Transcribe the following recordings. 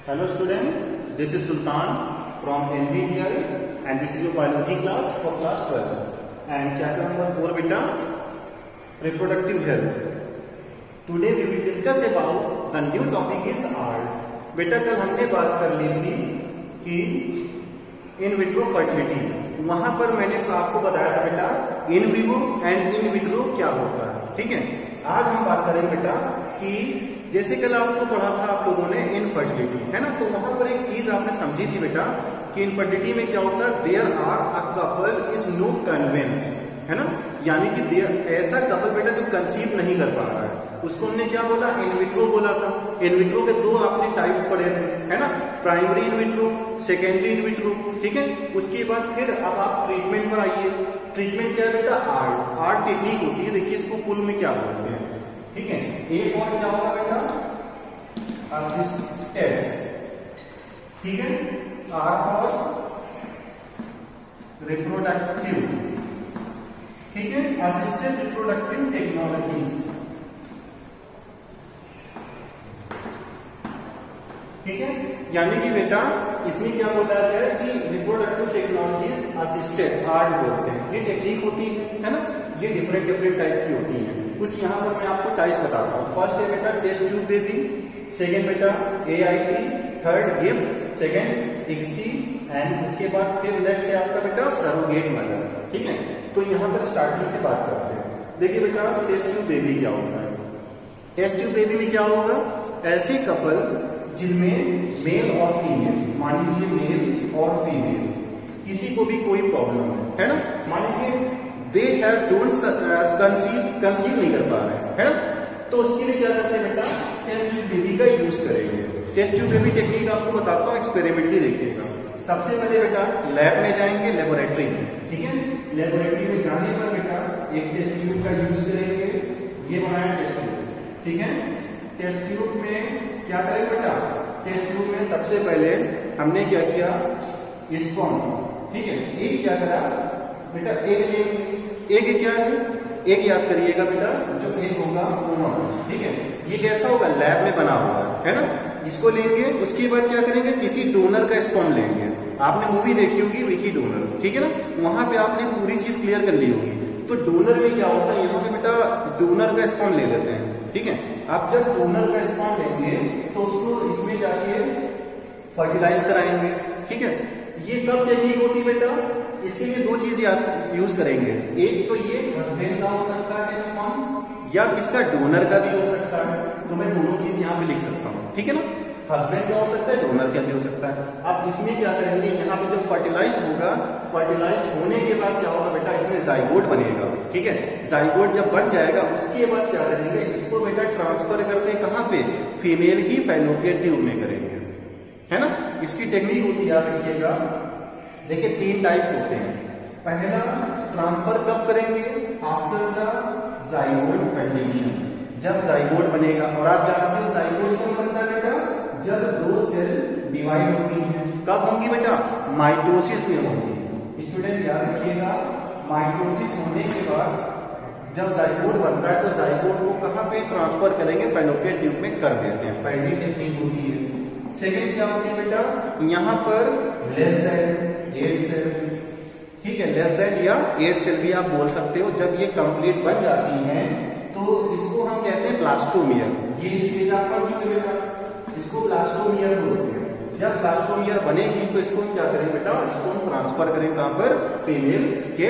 Hello student, this is Sultan from NBGI and this is your biology class for class 12 and chapter number 4 beta, reproductive health. Today we will discuss about the new topic is art. बेटा कल हमने बात कर ली थी कि in vitro fertility, वहां पर मैंने आपको बताया था बेटा in vivo and in vitro क्या होता है। ठीक है, आज हम बात करेंगे बेटा कि जैसे कल आपको पढ़ा था आप लोगों ने इनफर्टिलिटी, है ना, तो वहां पर एक चीज आपने समझी थी बेटा कि इनफर्टिलिटी में क्या होता है, there are a couple is no convince, है ना, यानी कि ऐसा कपल बेटा जो कंसीव नहीं कर पा रहा है, उसको हमने क्या बोला, इनविट्रो बोला था। इनविट्रो के दो आपने टाइप पढ़े थे, है ना, प्राइमरी इनविट्रो, सेकेंडरी इनविट्रो। ठीक है, उसके बाद फिर अब आप ट्रीटमेंट पर आइए। ट्रीटमेंट क्या है बेटा, आर्ट टेक्निक होती है। देखिए इसको फुल में क्या बोलते हैं। ठीक है, एक और क्या होगा बेटा, असिस्टेड। ठीक है, आर फॉर रिप्रोडक्टिव। ठीक है, असिस्टेड रिप्रोडक्टिव टेक्नोलॉजीज। ठीक है, यानी कि बेटा इसमें क्या बोला गया है कि रिप्रोडक्टिव टेक्नोलॉजीज असिस्टेड आर्ट बोलते हैं। ये टेक्निक होती है ना, ये डिफरेंट टाइप की होती है। कुछ यहाँ पर मैं आपको टाइप्स बताता हूँ। फर्स्ट है बेटा टेस्ट ट्यूब बेबी, सेकेंड बेटा AIT, third gift, second ICSI and उसके बाद फिर नेक्स्ट है आपका बेटा सरोगेट मदर। ठीक है, तो यहाँ पर स्टार्टिंग से बात करते हैं। देखिए बेटा टेस्ट ट्यूब बेबी क्या होता है। टेस्ट ट्यूब बेबी में क्या होगा, ऐसे कपल जिनमें मेल और फीमेल, मान लीजिए मेल और फीमेल, किसी को भी कोई प्रॉब्लम है ना, मान लीजिए दे हैव डोंट कंसीव नहीं कर पा रहे हैं, है ना, तो उसके लिए क्या करते हैं बेटा, टेस्ट ट्यूब बेबी का यूज करेंगे। टेस्ट ट्यूब बेबी टेक्निक आपको बताता हूँ, एक्सपेरिमेंटली देखिएगा। सबसे पहले बेटा लैब में जाएंगे, लेबोरेटरी में। ठीक है, लेबोरेटरी में जाने पर बेटा एक टेस्ट ट्यूब का यूज करेंगे। ये बनाया टेस्ट ट्यूब। ठीक है, टेस्ट ट्यूब में क्या करें बेटा, टेस्ट ट्यूब में सबसे पहले हमने क्या किया, स्पर्म। ठीक है, एक क्या करा बेटा, एक क्या है, एक याद करिएगा बेटा, जो एक होगा वो। ठीक है, ये कैसा होगा, लैब में बना हुआ है ना, इसको लेंगे। उसके बाद क्या करेंगे, किसी डोनर का स्पर्म लेंगे। आपने मूवी देखी होगी विकी डोनर, ठीक है ना, वहां पे आपने पूरी चीज क्लियर कर ली होगी। तो डोनर में क्या होता है, यहाँ पे बेटा डोनर का स्पर्म ले लेते हैं। ठीक है, आप जब डोनर का स्पर्म लेंगे तो उसको इसमें जाके फर्टिलाइज कराएंगे। ठीक है, ये कब टेक्निक होती है बेटा, इसके लिए दो चीज यूज करेंगे। एक तो ये हस्बैंड का हो सकता है स्पर्म, या किसका, डोनर का भी हो सकता है। तो मैं दोनों चीज यहाँ पे लिख सकता हूँ। ठीक है ना, हस्बैंड का हो सकता है, डोनर का भी हो सकता है। अब इसमें क्या करेंगे, यहाँ पे जो फर्टिलाइज होगा, फर्टिलाइज होने के बाद क्या होगा बेटा, इसमें जाइगोट बनेगा। ठीक है, जाइगोट जब बन जाएगा उसके बाद क्या करेंगे, इसको बेटा ट्रांसफर करते हैं कहाँ पे, फीमेल की फैलोपियन ट्यूब में करेंगे, है ना। इसकी टेक्निक होती है, याद रखिएगा। देखिए तीन टाइप होते हैं। पहला ट्रांसफर कब करेंगे, आफ्टर द जाइगोट कंडीशन, जब जाइगोट बनेगा। और आप जानते हो जाइगोट कब बनता है बेटा, जब दो सेल डिवाइड होती हैं। कब होंगी बेटा, माइटोसिस में होंगी। स्टूडेंट याद रखिएगा, माइटोसिस होने के बाद जब जाइगोट बनता है तो जाइगोट को कहाँ पे ट्रांसफर करेंगे, फैलोपियन ट्यूब में कर देते हैं। पहली टेक्निक होती है। सेकेंड क्या होती है बेटा, यहाँ पर लेस देन 8 सेल। ठीक है, लेस देन या 8 सेल भी आप बोल सकते हो। जब ये कंप्लीट बन जाती हैं तो इसको हम कहते हैं ब्लास्टोमियर। ये स्टेज आप पढ़ चुके बेटा, इसको ब्लास्टोमियर बोलते हैं। जब ब्लास्टोमियर बनेगी तो इसको हम क्या करेंगे बेटा, इसको हम ट्रांसफर करेंगे कहां पर, फीमेल के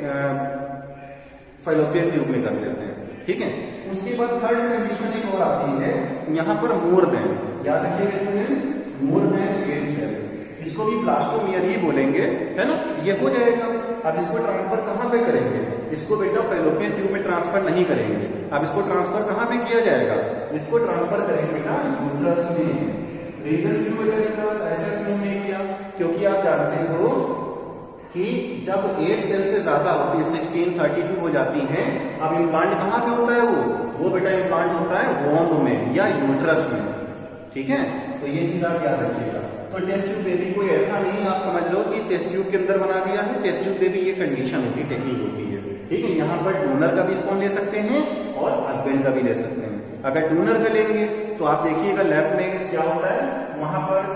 फैलोपियन ट्यूब में कर देते हैं। ठीक है, उसके बाद थर्ड कंडीशन एक और आती है, यहाँ पर मोर देन, याद रखिएगा, मोर देन 8 सेल, इसको भी ब्लास्टोमियर ही बोलेंगे, है ना। ये हो जाएगा। अब इसको ट्रांसफर कहाँ पे करेंगे, इसको बेटा फैलोपियन ट्यूब में ट्रांसफर नहीं करेंगे। अब इसको ट्रांसफर कहाँ पे किया जाएगा, इसको ट्रांसफर करेंगे बेटा यूट्रस में। रीजन क्यों बेटा इसका, ऐसा क्यों नहीं किया, क्योंकि आप जानते हो कि जब 8 सेल से ज्यादा होती है, 16, 32 हो जाती हैं, अब इम्प्लांट कहाँ पे होता है, वो बेटा इम्प्लांट होता है वोम्ब में या यूट्रस में। ठीक है, तो ये चीज आप याद रखिएगा। तो टेस्ट ट्यूब बेबी कोई ऐसा नहीं आप समझ लो कि टेस्ट ट्यूब के अंदर बना दिया है। टेस्ट ट्यूब बेबी ये कंडीशन होती है, टेक्निक होती है। ठीक है, यहाँ पर डोनर का भी स्पर्म ले सकते हैं और हस्बैंड का भी ले सकते हैं। अगर डोनर का लेंगे तो आप देखिएगा लैब में क्या होता है, वहां पर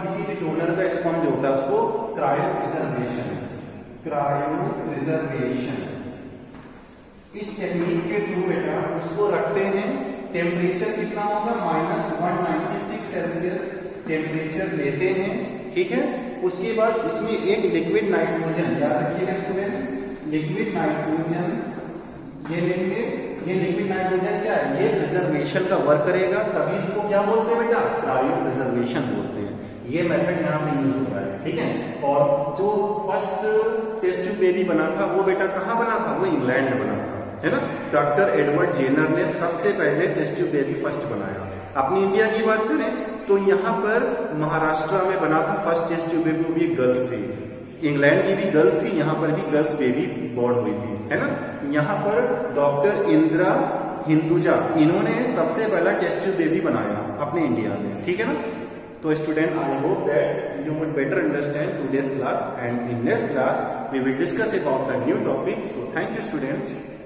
फॉर्म जो होता है उसको क्रायो प्रिजर्वेशन, क्रायो प्रिजर्वेशन, इस टेक्निक के थ्रू बेटा उसको रखते हैं। टेम्परेचर कितना होगा, -196 सेल्सियस टेम्परेचर लेते हैं, ठीक है। उसके बाद इसमें एक लिक्विड नाइट्रोजन, याद रखिएगा स्टूडेंट, लिक्विड नाइट्रोजन ये लेंगे। ये लिक्विड नाइट्रोजन क्या है, ये प्रिजर्वेशन का वर्क करेगा, तभी इसको क्या बोलते हैं बेटा, क्रायो प्रिजर्वेशन बोलते हैं। ये मेथड यहाँ पे यूज हो रहा है, ठीक है। और जो फर्स्ट टेस्ट ट्यूब बेबी बना था वो बेटा कहाँ बना था, वो इंग्लैंड में बना था, है ना। डॉक्टर एडवर्ड जेनर ने सबसे पहले टेस्ट ट्यूब बेबी फर्स्ट बनाया। अपनी इंडिया की बात करें तो यहाँ पर महाराष्ट्र में बना था फर्स्ट टेस्ट ट्यूब बेबी, वो भी गर्ल्स थी। इंग्लैंड की भी गर्ल्स थी, यहाँ पर भी गर्ल्स बेबी बोर्न हुई थी, है ना। यहाँ पर डॉक्टर इंदिरा हिंदुजा, इन्होंने सबसे पहला टेस्ट ट्यूब बेबी बनाया अपने इंडिया में, ठीक है ना। तो student, I hope that you would better understand today's class, and in next class we will discuss about the new topic. So thank you students.